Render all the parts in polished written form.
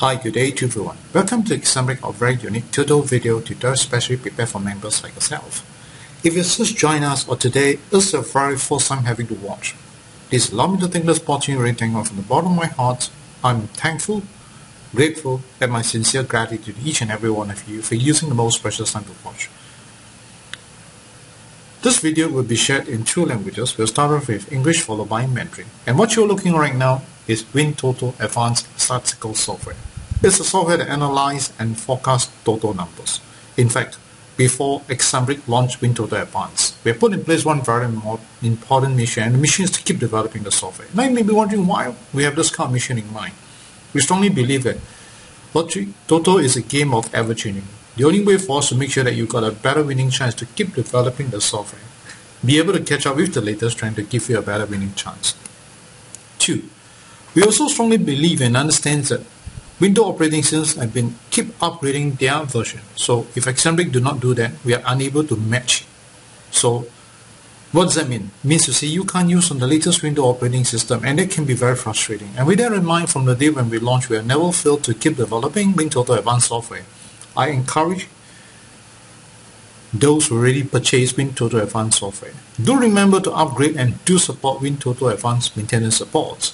Hi, good day to everyone. Welcome to example of very unique Toto video tutorial specially prepared for members like yourself. If you just join us or today is your very first time having to watch, please allow me to thank this opportunity from the bottom of my heart. I'm thankful, grateful, and my sincere gratitude to each and every one of you for using the most precious time to watch. This video will be shared in two languages. We'll start off with English followed by Mandarin. And what you're looking at right now is WinToto Advance Statistical Software. It's a software that analyzes and forecasts Toto numbers. In fact, before Exambric launched WinToto Advance, we have put in place one very important mission, and the mission is to keep developing the software. Now you may be wondering why we have this kind of mission in mind. We strongly believe that Toto is a game of ever-changing. The only way for us to make sure that you've got a better winning chance to keep developing the software, be able to catch up with the latest trend to give you a better winning chance. 2. We also strongly believe and understand that Windows operating systems have been keep upgrading their version. So if Exambric do not do that, we are unable to match. So what does that mean? It means to say you can't use on the latest Windows operating system, and it can be very frustrating. And with that in mind, from the day when we launched, we have never failed to keep developing WinToto Advanced Software. I encourage those who already purchased WinToto Advanced Software. Do remember to upgrade and do support WinToto Advanced maintenance support.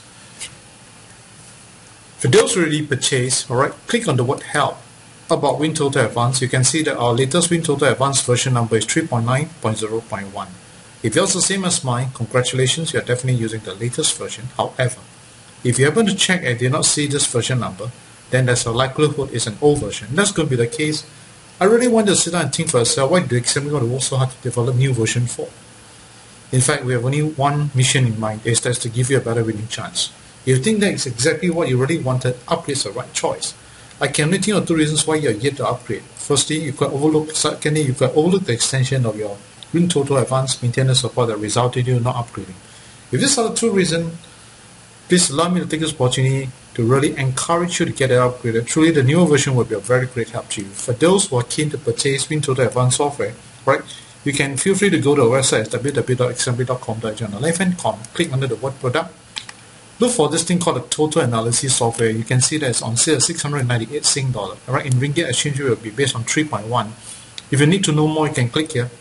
For those who already purchased, click on the word help about WinToto Advanced. You can see that our latest WinToto Advanced version number is 3.9.0.1. If yours is the same as mine, congratulations, you are definitely using the latest version. However, if you happen to check and did not see this version number, then there's a likelihood it's an old version. That's going to be the case. I really want to sit down and think for yourself, why do Exambric want to work so hard to develop new version for? In fact, we have only one mission in mind, is that's to give you a better winning chance. If you think that is exactly what you really wanted, upgrade is the right choice. I can only think of two reasons why you are yet to upgrade. Firstly, you can overlook the extension of your WinToto Advanced maintenance support that resulted in you not upgrading. If these are the two reasons, please allow me to take this opportunity to really encourage you to get it upgraded. Truly, the newer version will be a very great help to you. For those who are keen to purchase WinToto Advanced Software, you can feel free to go to our website at www.exambric.com. On the left-hand column, click under the word product. Look for this thing called the Toto Analysis Software. You can see that it's on sale at 698 Sing dollar. In Ringgit, exchange rate will be based on 3.1. If you need to know more, you can click here.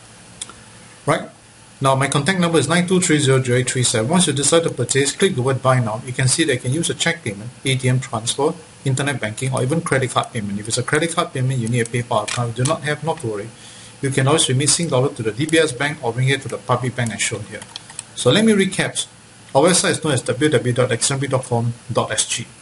Now, my contact number is 92300837. Once you decide to purchase, click the word buy now. You can see that you can use a check payment, ATM transfer, internet banking, or even credit card payment. If it's a credit card payment, you need a PayPal account. If you do not have, not to worry. You can always remit Sing dollar to the DBS bank or bring it to the public bank as shown here. So let me recap. Our website is known as www.exambric.com.sg.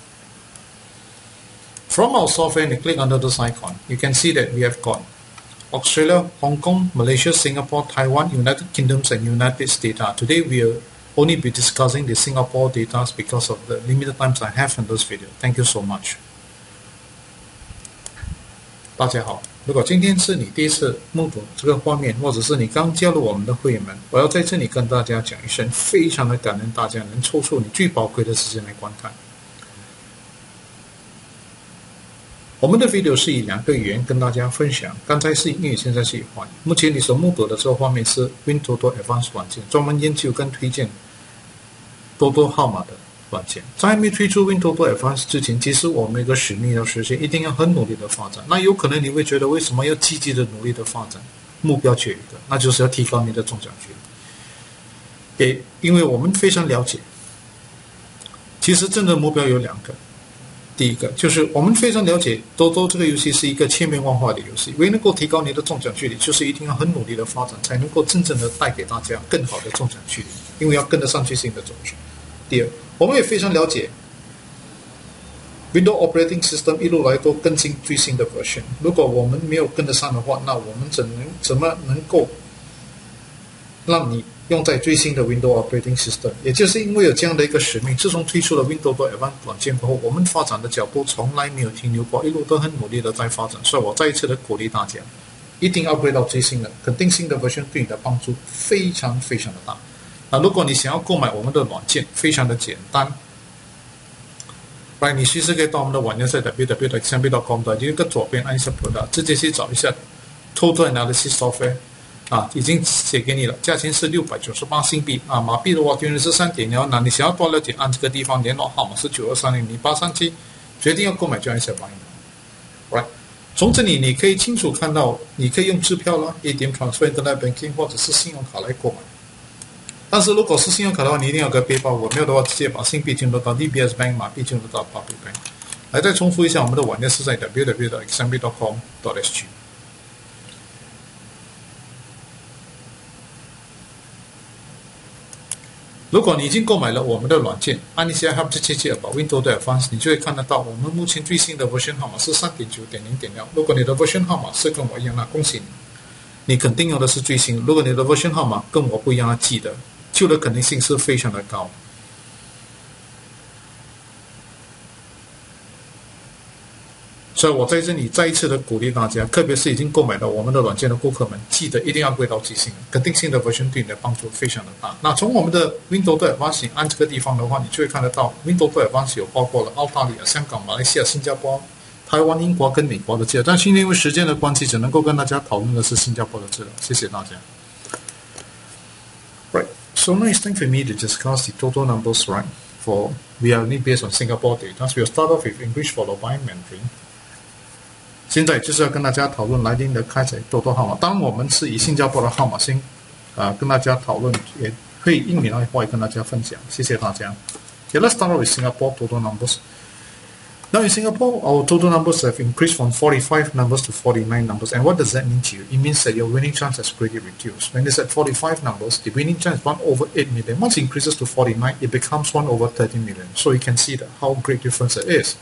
From our software, and you click under this icon, you can see that we have got Australia, Hong Kong, Malaysia, Singapore, Taiwan, United Kingdoms, and United States data. Today we will only be discussing the Singapore data because of the limited times I have in this video. Thank you so much. 大家好，如果今天是你第一次目睹这个画面，或者是你刚加入我们的会员们，我要在这里跟大家讲一声，非常的感恩大家能抽出你最宝贵的时间来观看。我们的 video 是以2个语言跟大家分享，刚才是英语，现在是以华语。目前你所目睹的这个画面是 WinToto Advance 软件，专门研究跟推荐 Toto 号码的软件。在还没推出 WinToto Advance 之前，其实我们有个使命要实现，一定要很努力的发展。那有可能你会觉得，为什么要积极的努力的发展？目标只有一个，那就是要提高你的中奖几率。因为我们非常了解，其实真的目标有2个。第一个就是我们非常了解 Toto 这个游戏是一个千变万化的游戏，为能够提高你的中奖距离，就是一定要很努力的发展，才能够真正的带给大家更好的中奖距离，因为要跟得上最新的走势。第二，我们也非常了解 Windows Operating System 一路来都更新最新的 version， 如果我们没有跟得上的话，那我们怎么能够让你用在最新的 Windows Operating System？ 也就是因为有这样的一个使命，自从推出了 WinToto Advance 软件过后，我们发展的脚步从来没有停留过，一路都很努力的在发展。所以我再一次的鼓励大家，一定要 upgrade 到最新的，肯定新的 version 对你的帮助非常非常的大。那如果你想要购买我们的软件，非常的简单。你随时可以到我们的网站在 www.exambric.com 的一个左边按一下 Product， 直接去找一下 Toto Analysis Software。已经写给你了，价钱是698新币马币的话，原来是3.0。那你想要多了解，按这个地方联络号码是92300837 决定要购买 join buying now，right？ 从这里你可以清楚看到，你可以用支票啦、ATM transfer、Internet banking 或者是信用卡来购买。但是如果是信用卡的话，你一定要有个背包，我没有的话直接把信币进入到 DBS Bank， 马币进入到 Public Bank。来再重复一下，我们的网页是在 www.xmb.com.sg。如果你已经购买了我们的软件，按一下 Help 切切 about WinToto Advance， 你就会看得到我们目前最新的 version 号码是 3.9.0.6。如果你的 version 号码是跟我一样，那恭喜你，你肯定用的是最新。如果你的 version 号码跟我不一样，那记得旧的可能性是非常的高。所以我在这里再一次的鼓励大家，特别是已经购买了我们的软件的顾客们，记得一定要归到最新，肯定性的 version 对你的帮助非常的大。那从我们的 WinToto Advance 按这个地方的话，你就会看得到 WinToto Advance 有包括了澳大利亚、香港、马来西亚、新加坡、台湾、英国跟美国的资料，但今天因为时间的关系，只能够跟大家讨论的是新加坡的资料。谢谢大家。Right, so now it's time for me to discuss the total numbers, right? For we are only based on Singapore data, so we'll start off with English followed by Mandarin. 现在就是要跟大家讨论来临的开彩多多号码。当然，我们是以新加坡的号码先跟大家讨论，也会英语的话也跟大家分享。谢谢大家。Okay, let's start off with Singapore total numbers. Now in Singapore, our total numbers have increased from 45 numbers to 49 numbers. And what does that mean to you? It means that your winning chance has greatly reduced. When it's at 45 numbers, the winning chance is 1 over 8 million. Once it increases to 49, it becomes 1 over 13 million. So you can see that how great difference it is.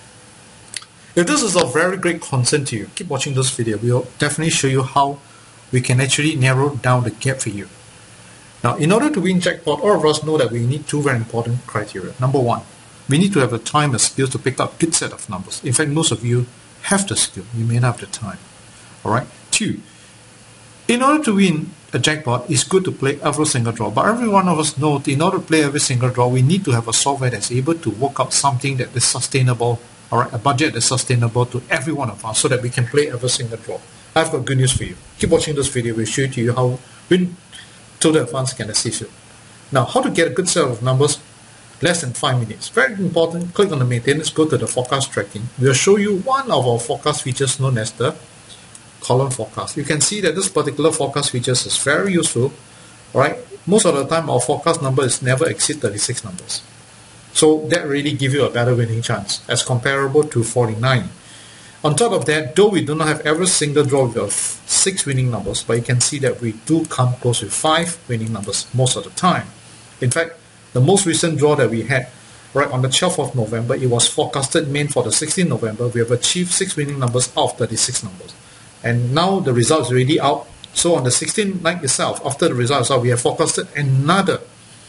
If this is of very great concern to you, keep watching this video. We'll definitely show you how we can actually narrow down the gap for you. Now, in order to win jackpot, all of us know that we need two very important criteria. Number one, we need to have the time and skills to pick up a good set of numbers. In fact, most of you have the skill. You may not have the time. Alright? Two, in order to win a jackpot, it's good to play every single draw. But every one of us knows in order to play every single draw, we need to have a software that's able to work out something that is sustainable. Alright, a budget that's sustainable to every one of us so that we can play every single draw. I've got good news for you. Keep watching this video. We'll show you how WinToto Advance can assist you. Now, how to get a good set of numbers less than 5 minutes. Very important. Click on the maintenance, go to the forecast tracking. We'll show you one of our forecast features known as the column forecast. You can see that this particular forecast feature is very useful. Alright, most of the time our forecast number is never exceed 36 numbers. So that really gives you a better winning chance as comparable to 49. On top of that, though we do not have every single draw with 6 winning numbers, but you can see that we do come close with 5 winning numbers most of the time. In fact, the most recent draw that we had, right on the 12th of November, it was forecasted main for the 16th November. We have achieved 6 winning numbers out of 36 numbers. And now the result is already out. So on the 16th night itself, after the result is out, we have forecasted another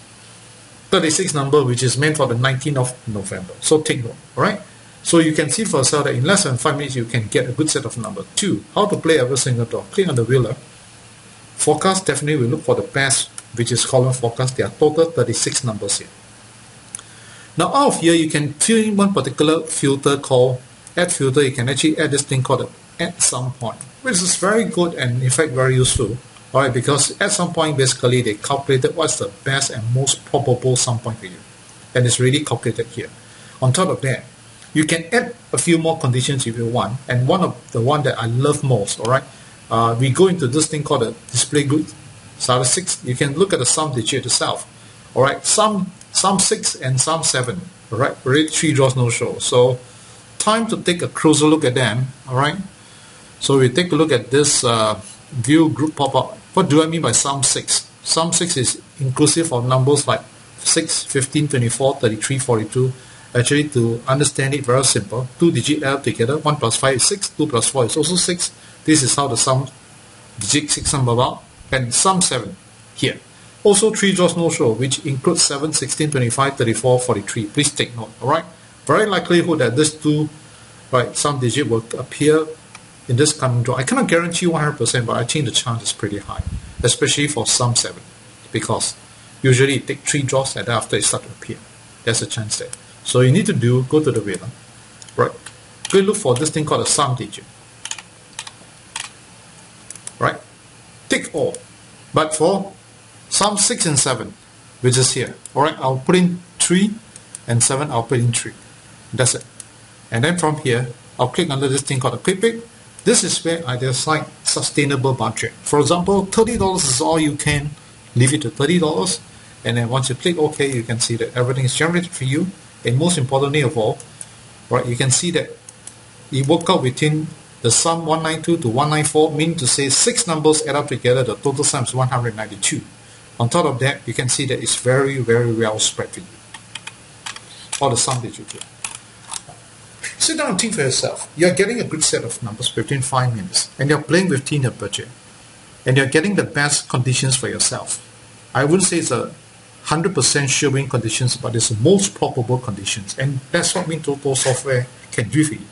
36 number, which is meant for the 19th of November. So take note, alright? So you can see for yourself that in less than 5 minutes, you can get a good set of numbers. 2, how to play every single draw. Click on the wheeler. Forecast, definitely we look for the best, which is column forecast. There are total 36 numbers here. Now out of here, you can fill in one particular filter called add filter. You can actually add this thing called at some point, which is very good and in fact very useful. Alright, because at some point basically they calculated what's the best and most probable sum point for you, and it's really calculated here. On top of that, you can add a few more conditions if you want, and one of the one that I love most, alright, we go into this thing called a display group statistics. You can look at the sum digit itself. Alright, sum 6 and sum 7, alright, already 3 draws no show. So time to take a closer look at them. Alright, so we take a look at this view group pop-up. What do I mean by sum 6? Sum 6 is inclusive of numbers like 6, 15, 24, 33, 42. Actually, to understand it, very simple. 2 digit add together. 1 plus 5 is 6. 2 plus 4 is also 6. This is how the sum digit 6 sum about. And sum 7 here. Also 3 draws no show, which includes 7, 16, 25, 34, 43. Please take note. Alright. Very likelihood that this 2 sum digit will appear in this coming draw. I cannot guarantee 100%, but I think the chance is pretty high, especially for sum 7, because usually it takes 3 draws and after it starts to appear. There's a chance there. So you need to go to the wheeler, right? Go look for this thing called a sum digit, right? Tick all. But for sum 6 and 7, which is here, alright, I'll put in 3 and 7, I'll put in 3. That's it. And then from here, I'll click under this thing called a quick pick. This is where I decide sustainable budget. For example, $30 is all you can. Leave it to $30. And then once you click OK, you can see that everything is generated for you. And most importantly of all, right, you can see that it worked out between the sum 192 to 194, meaning to say 6 numbers add up together, the total sum is 192. On top of that, you can see that it's very, very well spread for you. All the sum that you get. Sit down and think for yourself. You're getting a good set of numbers within 5 minutes, and you're playing within your budget, and you're getting the best conditions for yourself. I wouldn't say it's a 100% sure win conditions, but it's the most probable conditions, and that's what WinToto software can do for you.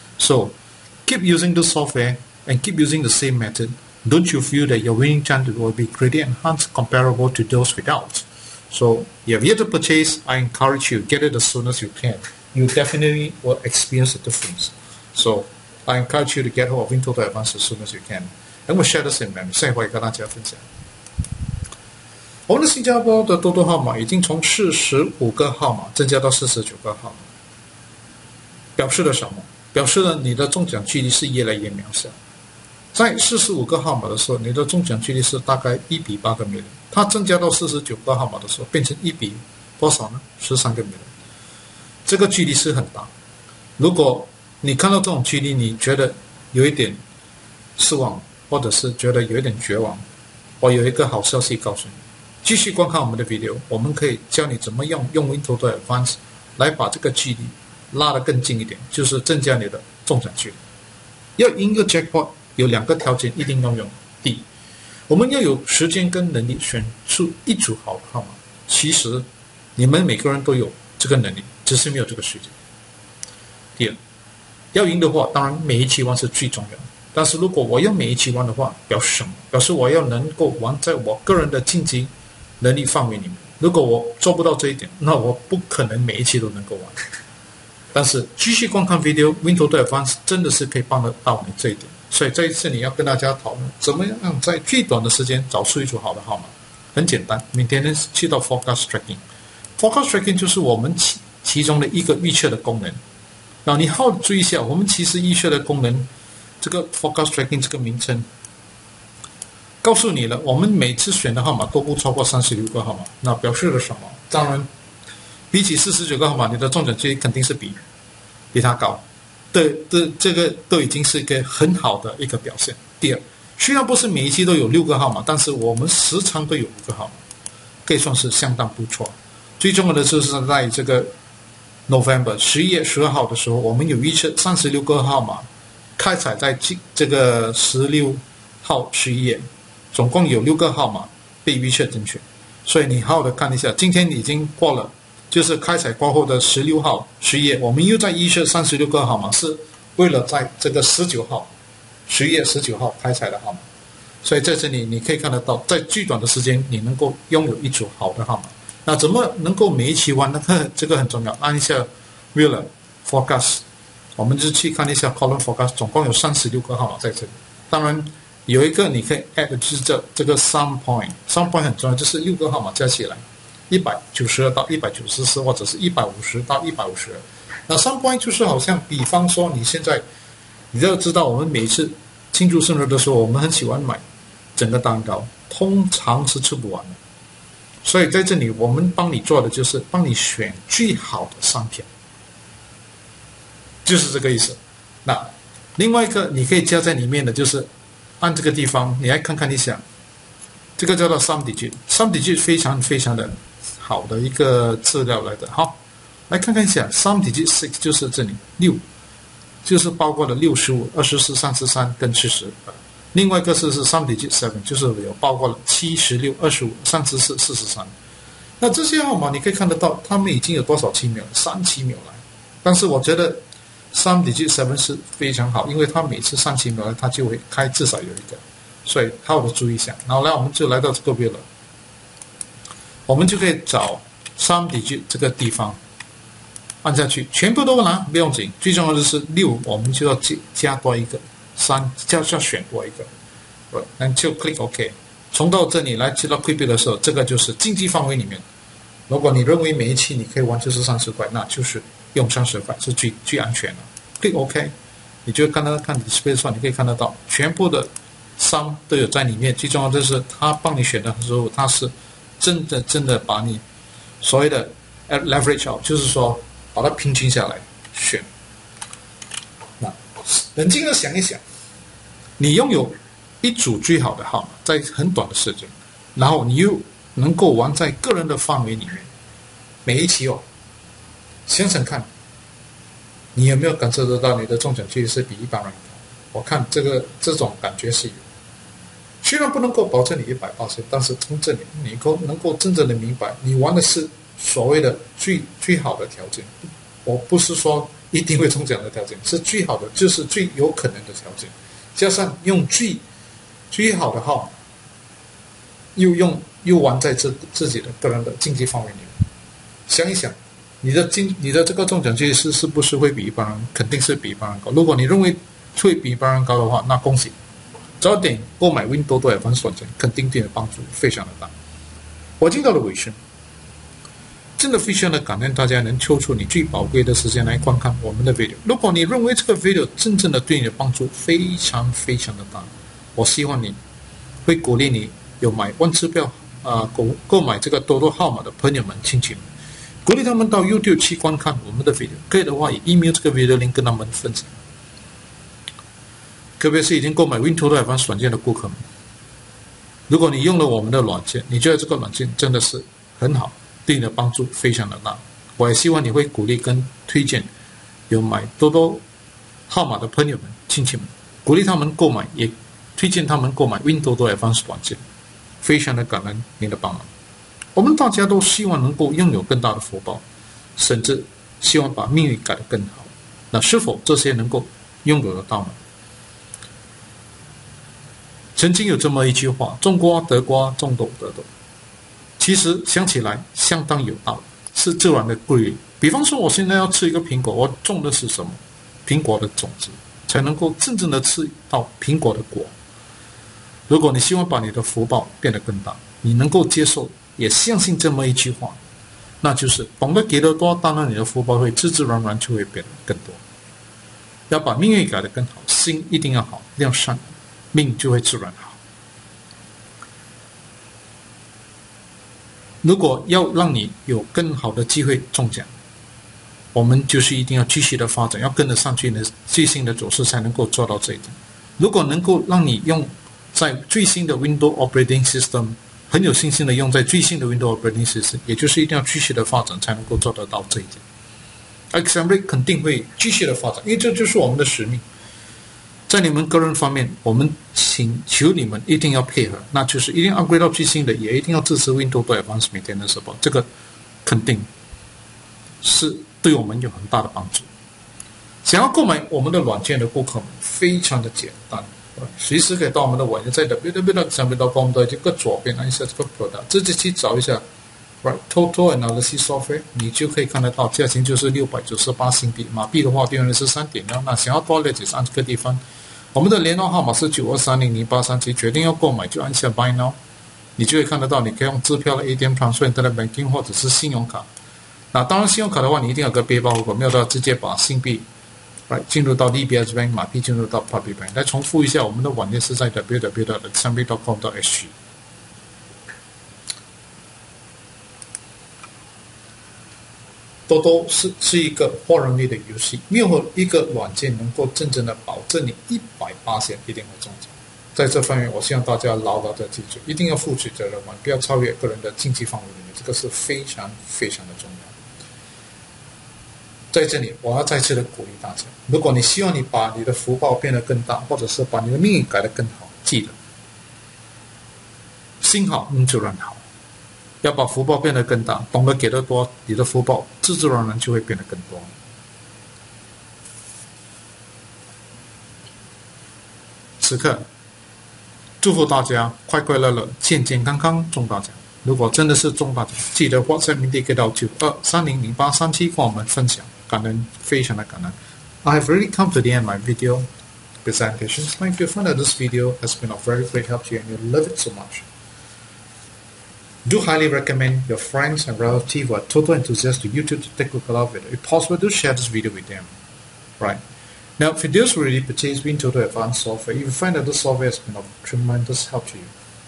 So keep using the software and keep using the same method. Don't you feel that your winning chance will be greatly enhanced comparable to those without? So if you have yet to purchase, I encourage you, get it as soon as you can. You definitely will experience the difference. So I encourage you to get hold of WinToto Advance as soon as you can. And we'll share the same memory. 下一回跟大家分享。我们的新加坡的多多号码已经从45个号码增加到49个号码，表示了什么？表示了你的中奖几率是越来越渺小。在45个号码的时候，你的中奖几率是大概1比8个 million。它增加到49个号码的时候，变成1比多少呢？13个 million。这个距离是很大。如果你看到这种距离，你觉得有一点失望，或者是觉得有一点绝望，我有一个好消息告诉你，继续观看我们的 video， 我们可以教你怎么用WinToto Advance 来把这个距离拉得更近一点，就是增加你的中奖距离。要赢一个 jackpot 有2个条件一定要用。第一，我们要有时间跟能力选出一组好的号码。其实你们每个人都有这个能力，只是没有这个时间。第二，要赢的话，当然每一期玩是最重要的。但是如果我要每一期玩的话，表示什么？表示我要能够玩在我个人的竞技能力范围里面。如果我做不到这一点，那我不可能每一期都能够玩。但是继续观看 video，WinToto Advance 真的是可以帮得到你这一点。所以这一次你要跟大家讨论，怎么样在最短的时间找出一组好的号码。很简单，明天呢去到 Forecast Tracking。Forecast Tracking 就是我们其中的一个预测的功能。然后你好注意一下，我们其实预测的功能，这个 Forecast Tracking 这个名称，告诉你了，我们每次选的号码都不超过36个号码。那表示了什么？当然，比起49个号码，你的中奖几率肯定是比它高。这个都已经是一个很好的一个表现。第二，虽然不是每一期都有6个号码，但是我们时常都有5个号码，可以算是相当不错。最重要的就是在这个 November 11月12号的时候，我们有预测36个号码开采在这个16号11月，总共有6个号码被预测正确。所以你好好的看一下，今天已经过了，就是开采过后的16号11月，我们又在预测36个号码，是为了在这个19号11月19号开采的号码。所以在这里你可以看得到，在最短的时间你能够拥有一组好的号码。那怎么能够每一期玩呢？这个很重要。按一下 Wheel Forecast， 我们就去看一下 Column Forecast， 总共有36个号码在这里。当然有一个你可以 add 的就是这个 Sum Point 很重要，就是6个号码加起来192到194，或者是150到152。那 Sum Point 就是好像比方说你现在，你要知道我们每一次庆祝生日的时候，我们很喜欢买整个蛋糕，通常是吃不完的。所以在这里我们帮你做的就是帮你选最好的商品，就是这个意思。那另外一个你可以加在里面的就是按这个地方你来看看一下，这个叫做 Sum Digit。Sum Digit 非常非常的好的一个资料来的。好，来看看一下 Sum Digit 6， 就是这里6，就是包括了65、24、33跟40。另外一个是 Sum Digit 7， 就是有包括了76、25、34、43。那这些号码你可以看得到，他们已经有多少期没有？3期没有来。但是我觉得 Sum Digit 7是非常好，因为它每次3期没有来，它就会开至少有一个，所以好好的注意一下。然后来我们就来到这个 Wheel， 我们就可以找 Sum Digit 这个地方，按下去，全部都拿不用紧，最重要的是6，我们就要加多一个。3就要选多一个，那就 click OK。从到这里来知道 quick pick 的时候，这个就是竞技范围里面。如果你认为每一期你可以玩就是30块，那就是用30块是最安全的。click OK， 你就看 display 上，你可以看得到全部的sum都有在里面。最重要的是，他帮你选的时候，他是真的把你所谓的 leverage out， 就是说把它平均下来选。那冷静的想一想，你拥有一组最好的号码，在很短的时间，然后你又能够玩在个人的范围里面，每一期想想看，你有没有感受得到你的中奖几率是比一般人高？我看这种感觉是有。虽然不能够保证你100%，但是从这里你能够真正的明白，你玩的是所谓的最好的条件。我不是说一定会中奖的条件，是最好的，就是最有可能的条件。加上用最好的号码，又玩在自己的个人的竞技范围里面。想一想，你的这个中奖几率是不是会比一般人？肯定是比一般人高。如果你认为会比一般人高的话，那恭喜，早点购买 Win Toto Advance Software，肯定对你的帮助非常的大。我进到了尾声，真的非常的感恩大家能抽出你最宝贵的时间来观看我们的 video。如果你认为这个 video 真正的对你的帮助非常的大，我希望你会鼓励你有买1支票购买这个多多号码的朋友们、亲戚们，鼓励他们到 YouTube 去观看我们的 video。可以的话，也 email 这个 video link 跟他们分享。特别是已经购买 WinToto Advance 软件的顾客们，如果你用了我们的软件，你觉得这个软件真的是很好，对你的帮助非常的大，我也希望你会鼓励跟推荐有买多多号码的朋友们、亲戚们，鼓励他们购买，也推荐他们购买 WinToto Advance 软件，非常的感恩您的帮忙。我们大家都希望能够拥有更大的福报，甚至希望把命运改得更好。那是否这些能够拥有得到呢？曾经有这么一句话，种瓜得瓜，种豆得豆。其实想起来相当有道理，是自然的规律。比方说我现在要吃一个苹果，我种的是什么？苹果的种子，才能够真正的吃到苹果的果。如果你希望把你的福报变得更大，你能够接受也相信这么一句话，那就是懂得给得多，当然你的福报会自然就会变得更多。要把命运改得更好，心一定要好，一定要善，命就会自然好。如果要让你有更好的机会中奖，我们就是一定要继续的发展，要跟得上去的最新的走势，才能够做到这一点。如果能够让你用在最新的 Windows Operating System， 很有信心的用在最新的 Windows Operating System， 也就是一定要继续的发展，才能够做得到这一点。Xamrate 肯定会继续的发展，因为这就是我们的使命。在你们个人方面，我们请求你们一定要配合，那就是一定要 upgrade 到最新的，也一定要支持 WinToto Advance 每天的support，这个肯定是对我们有很大的帮助。想要购买我们的软件的顾客们，非常的简单，随时可以到我们的网页，在 www.xamrate.com 的这个左边按一下这个 product， 自己去找一下 Toto Analysis Software， 你就可以看得到，价钱就是698新币，马币的话对应的是 3.6。 那想要多了解是按这个地方。我们的联络号码是92300837，决定要购买就按下 Buy Now， 你就会看得到，你可以用支票的 ATM Transfer、Internet Banking 或者是信用卡。那当然信用卡的话，你一定要有个背包，如果没有的话，直接把新币进入到 DBS Bank， 马币进入到 Public Bank。来重复一下，我们的网页是在 www.xamrate.com.sg。多多是一个活人力的游戏，没有一个软件能够真正的保证你100%一定会中奖。在这方面，我希望大家牢牢的记住，一定要负起责任，不要超越个人的经济范围里面，这个是非常的重要。在这里，我要再次的鼓励大家，如果你希望你把你的福报变得更大，或者是把你的命运改得更好，记得心好命自然好。要把福报变得更大，懂得给得多，你的福报自然就会变得更多。此刻祝福大家快快乐乐、健健康康中大奖。如果真的是中大奖，记得 WhatsApp 明天给到92300837跟我们分享，感恩，非常的感恩。I have really come to the end of my video presentations. If you found that this video has been of very great help to you and you love it so much, Do highly recommend your friends and relatives who are total enthusiasts to YouTube to take a look at it. If possible, do share this video with them. Right. Now, for those who already purchased Win Toto Advance Software, if you find that this software has been of tremendous help to you,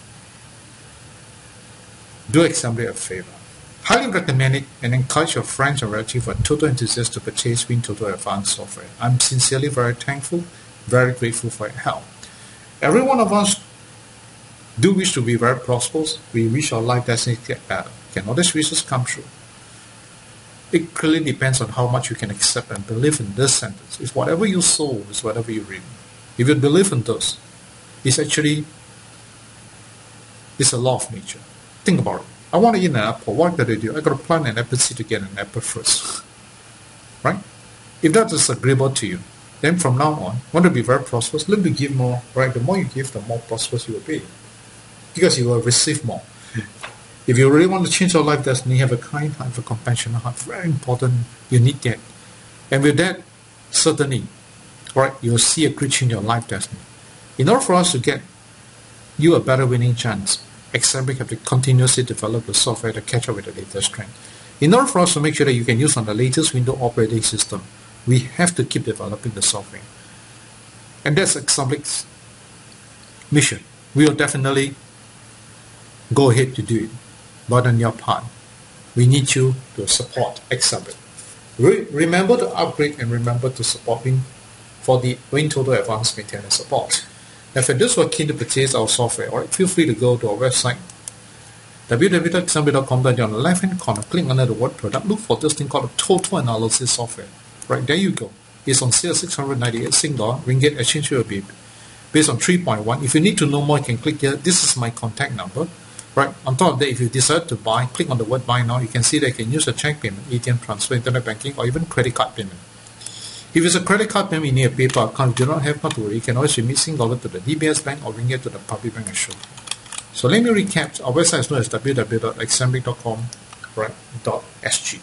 do accept a favor. Highly recommend it and encourage your friends and relatives who are total enthusiasts to purchase Win Toto Advance Software. I'm sincerely very thankful, very grateful for your help. Every one of us do wish to be very prosperous. We wish our life destiny to get better. Can all these wishes come true? It clearly depends on how much you can accept and believe in this sentence. It's whatever you sow, is whatever you reap. If you believe in this, it's a law of nature. Think about it. I want to eat an apple. What did I do? I got to plant an apple seed to get an apple first. Right? If that is agreeable to you, then from now on, want to be very prosperous, learn to give more. Right? The more you give, the more prosperous you will be. Because you will receive more. If you really want to change your life destiny, have a kind heart, have a compassionate heart. Very important. You need that. And with that, certainly, right, you'll see a glitch in your life destiny. In order for us to get you a better winning chance, we have to continuously develop the software to catch up with the latest trend. In order for us to make sure that you can use on the latest Windows operating system, we have to keep developing the software. And that's Examic's mission. We will definitely go ahead to do it. But on your part, we need you to support Examic. Remember to upgrade and remember to support for the WinToto Advanced Maintenance Support. Now, for those who are keen to purchase our software, right, feel free to go to our website www.examic.com. On the left-hand corner, click under the word product. Look for this thing called a total analysis software. Right, there you go. It's on sale 698 Sing Dollar. Ringgit exchange will be based on 3.1. If you need to know more, you can click here. This is my contact number. Right, on top of that, if you decide to buy, click on the word buy now. You can see that you can use a check payment, ATM transfer, internet banking, or even credit card payment. If it's a credit card payment, you need a PayPal account. If you do not have, not to worry. You can always remit Sing Dollar to the DBS Bank or ringgit to the public bank and show. So let me recap. Our website is known as www.examic.com, right, .sg.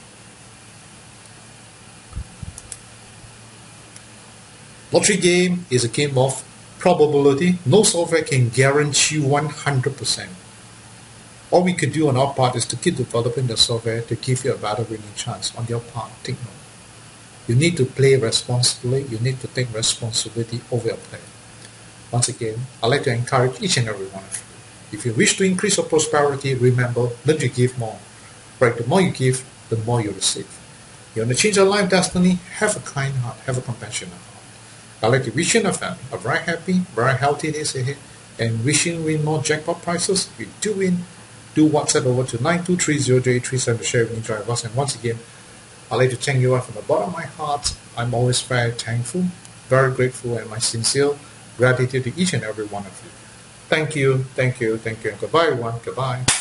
Lottery game is a game of probability. No software can guarantee 100%. All we could do on our part is to keep developing the software to give you a better winning chance. On your part, take note. You need to play responsibly. You need to take responsibility over your play. Once again, I'd like to encourage each and every one of you. If you wish to increase your prosperity, remember, learn to give more. Right, the more you give, the more you receive. You want to change your life destiny? Have a kind heart. Have a compassionate heart. I'd like to wish you and your family a very happy, very healthy days ahead, and wishing you win more jackpot prizes. If you do win, do WhatsApp over to 9230837 to share with me drivers. And once again, I'd like to thank you all from the bottom of my heart. I'm always very thankful, very grateful, and my sincere gratitude to each and every one of you. Thank you, thank you, thank you, and goodbye everyone. Goodbye.